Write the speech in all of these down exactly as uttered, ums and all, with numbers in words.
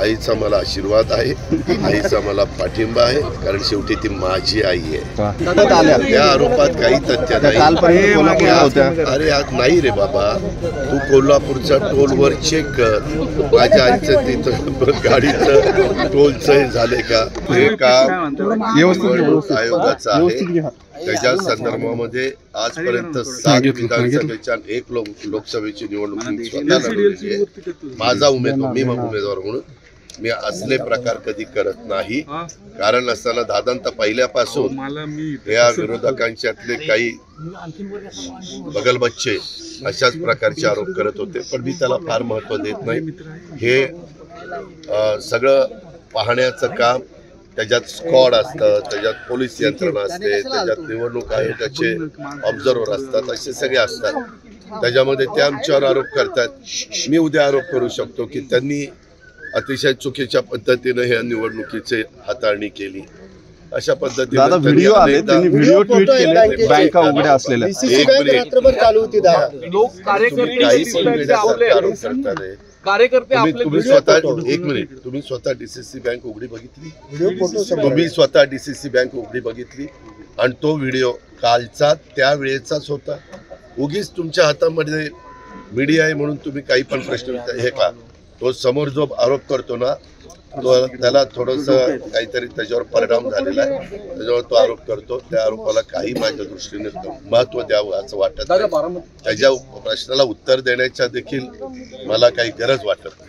आईचा मला आशीर्वाद आहे, आईचा मला पाठिंबा आहे, कारण शेवटी ती माझी आई आहे। त्या आरोपात काही तथ्य नाही। अरे आज नाही रे बाबा, तू कोल्हापूरच्या टोलवर चेक कर, माझ्या आईचं तिथं गाडीचं टोलचं झाले का, हे काम निवडणूक आयोगाचं आहे। त्याच्या संदर्भामध्ये आजपर्यंत सात विधानसभेच्या एक लोक लोकसभेची निवडणूक स्वतः लढवली आहे। माझा उमेदवार मी उमेदवार म्हणून मी असले प्रकार कधी करत नाही। कारण असताना दादांत पहिल्यापासून या विरोधकांच्यातले काही बगलबच्चे अशाच प्रकारचे आरोप करत होते, पण मी त्याला फार महत्व देत नाही। हे सगळं पाहण्याचं काम, त्याच्यात स्क्वॉड असतं, त्याच्यात पोलीस यंत्रणा असते, त्याच्यात निवडणूक आयोगाचे ऑब्झर्वर असतात, असे सगळे असतात। त्याच्यामध्ये ते आमच्यावर आरोप करतात। मी उद्या आरोप करू शकतो की त्यांनी अतिशय चुकीच्या पद्धतीने ह्या निवडणुकीची हाताळणी केली। अशा पद्धतीने व्हिडिओ आले, त्यांनी व्हिडिओ ट्वीट केले बँका उघड्या असलेल्या। एक मिनिट, चालू होती लोक कार्यकर्ते आरोप करतात। कार्यकर्ते तुम्ही स्वतः एक मिनिट तुम्ही स्वतः डीसीसी बँक उघडी बघितली? तुम्ही स्वतः डीसीसी बँक उघडी बघितली आणि तो व्हिडिओ कालचा त्या वेळेचाच होता। उगीच तुमच्या हातामध्ये मीडिया आहे म्हणून तुम्ही काही पण प्रश्न हे का, तो समोर जो आरोप करतो ना, तो त्याला थोडंसं काहीतरी त्याच्यावर परिणाम झालेला आहे, त्याच्यावर तो आरोप करतो। त्या आरोपाला काही माझ्या दृष्टीने महत्व द्यावं असं वाटत नाही। त्याच्या प्रश्नाला उत्तर देण्याच्या देखील मला काही गरज वाटत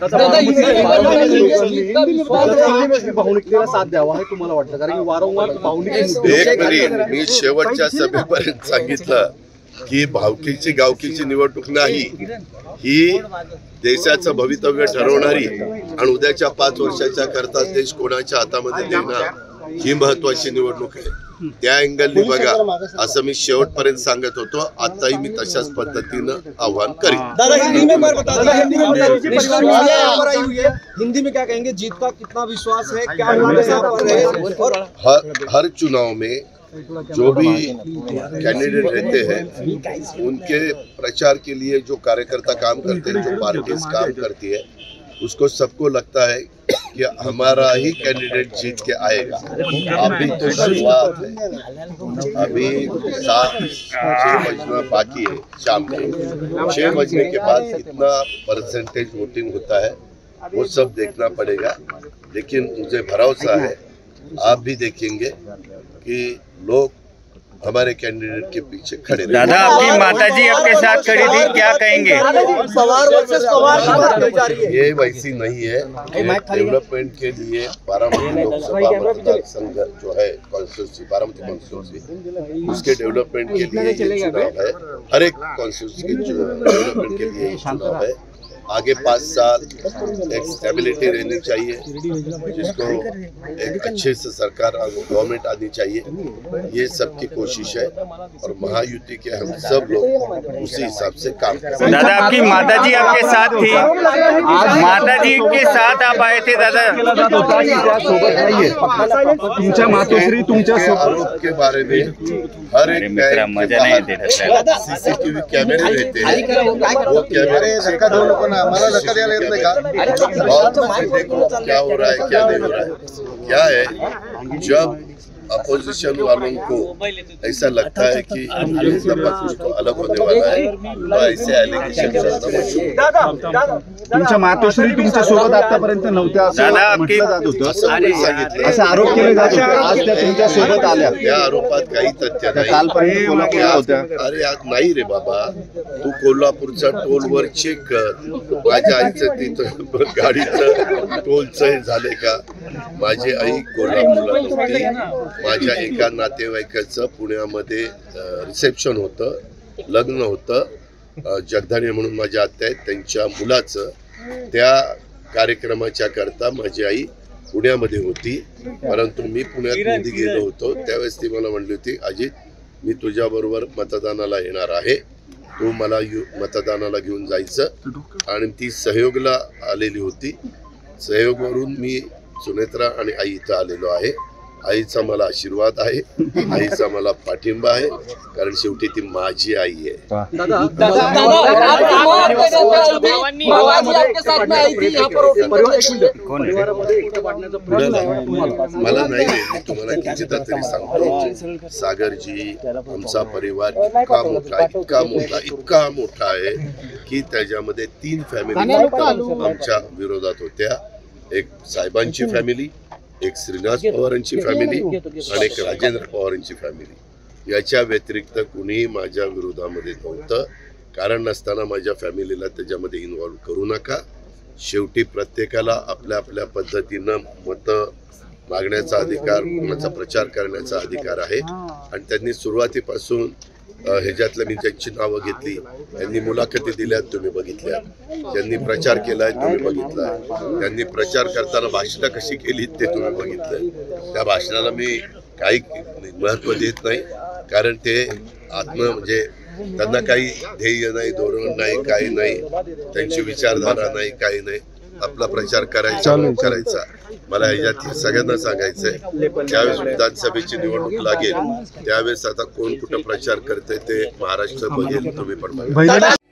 नाही। एक मिनिट, मी शेवटच्या सभेपर्यंत सांगितलं की भावकीची गावकीची निवडणूक नाही, ही देशाचं भवितव्य ठरवणारी आणि उद्याच्या पाच वर्षाच्या करता देश कोणाच्या हातामध्ये देणार ही महत्वाची निवडणूक आहे। त्या अँगलनी बघा, असं मी शेवटपर्यंत सांगत होतो। आताही मी तशाच पद्धतीनं आव्हान करीन। हिंदी में क्या कहेंगे, जीत का कितना विश्वास है, क्या हर हर चुनाव में जो भी कैंडिडेट रहते हैं उनके प्रचार के लिए जो कार्यकर्ता काम करते हैं, जो पार्टीज काम करती है, उसको सबको लगता है कि हमारा ही कैंडिडेट जीत के आएगा। अभी तो शुरुआत है, अभी सात छः बजना बाकी है। शाम को छः बजने के बाद कितना परसेंटेज वोटिंग होता है वो सब देखना पड़ेगा, लेकिन मुझे भरोसा है आप भी देखेंगे कि लोग हमारे कैंडिडेट के पीछे खड़े। दादा, आपकी माताजी आपके साथ खड़ी थी, क्या कहेंगे? ये वैसी नहीं है। डेवलपमेंट के लिए बारामती लोकसभा मतदार संघ जो है कॉन्स्टिट्यूंसी, बारामती कॉन्स्टिट्यूंसी, उसके डेवलपमेंट के लिए ये चुनाव है। हर एक कॉन्स्टिट्यूंसी के डेवलपमेंट के लिए चुनाव है। आगे पाँच साल एक स्टेबिलिटी रहनी चाहिए, जिसको एक अच्छे से सरकार गवर्नमेंट आनी चाहिए, ये सबकी कोशिश है और महायुति के हम सब लोग उसी हिसाब से काम करें। दादा, आपकी माताजी आपके साथ थी, माताजी के साथ आप आए थे दादा? तुमच्या मातोश्री तुमच्या आरोप के बारे में हर एक मजा नहीं दे रहा। सीसीटीवी कैमरे रहते हैं, वो कैमरे हमारा धक्का दिया लेते का देखो क्या हो रहा है क्या नहीं हो रहा है। क्या है, जब अपोजिशन वालों को ऐसा लगता है कि इस दफा कुछ तो अलग होने वाला है, तो ऐसे एलिगेशन तुमच्या मातोश्री तुमच्या सोबत आतापर्यंत नव्हत्या असं म्हटलं जात होतं, असा आरोप केले जात होते। आज त्या तुमच्या सोबत आल्या, त्या आरोपात काही तथ्य नाही। कालपर्यंत कोल्हापूरला होत्या। अरे आज नाही रे बाबा, तू कोल्हापूरच्या टोलवर चेक कर, माझ्या आईचं तिथं गाडीचं टोलचं झाले का, माझी आई कोल्हापूरला नव्हती। माझ्या एका नातेवाईकाचं पुण्यामध्ये रिसेप्शन होतं, लग्न होतं। जगधाणे म्हणून माझ्या आत्या आहेत, त्यांच्या मुलाचं, त्या कार्यक्रमाच्या करता माझी आई पुण्यामध्ये होती। परंतु मी पुण्यात मध्ये गेलो होतो त्यावेळेस ती मला म्हणली होती, अजित मी तुझ्याबरोबर मतदानाला येणार आहे, तू मला मतदानाला घेऊन जायचं। आणि ती सहयोगला आलेली होती। सहयोगवरून मी सुनेत्रा आणि आई इथं आलेलो आहे आईचा मला आशीर्वाद आहे, आईचा मला पाठिंबा आहे, कारण शेवटी ती माझी आई आहे. दादा दादा मला नाही रे, मी तुम्हाला कितीदा तरी सांगतो, सागरजी आमचा परिवार इतका मोठा इतका मोठा इतका मोठा आहे की त्याच्यामध्ये तीन फॅमिली आमच्या विरोधात होत्या. एक साहेबांची फॅमिली, एक श्रीनिवास पवारांची फॅमिली आणि एक राजेंद्र पवारांची फॅमिली. याच्या व्यतिरिक्त कुणीही माझ्या विरोधामध्ये नव्हतं. कारण नसताना माझ्या फॅमिलीला त्याच्यामध्ये इन्व्हॉल्व करू नका. शेवटी प्रत्येकाला आपल्या आपल्या पद्धतीनं मतं मागण्याचा अधिकार, कोणाचा प्रचार करण्याचा अधिकार आहे. आणि त्यांनी सुरुवातीपासून ह्याच्यातलं मी त्यांची नावं घेतली, त्यांनी मुलाखती दिल्यात तुम्ही बघितल्या, त्यांनी प्रचार केलाय तुम्ही बघितलाय, त्यांनी प्रचार करताना भाषणं कशी केली ते तुम्ही बघितलंय. त्या भाषणाला मी काही महत्त्व देत नाही, कारण ते आत्म म्हणजे त्यांना काही ध्येय नाही, धोरण नाही, काही नाही, त्यांची विचारधारा नाही, काही नाही. आपला प्रचार करायचा करायचा. मला ह्याच्यात सगळ्यांना सांगायचंय, ज्यावेळेस विधानसभेची निवडणूक लागेल त्यावेळेस आता कोण कुठं प्रचार करते ते महाराष्ट्र बघेल, तुम्ही पण बघा.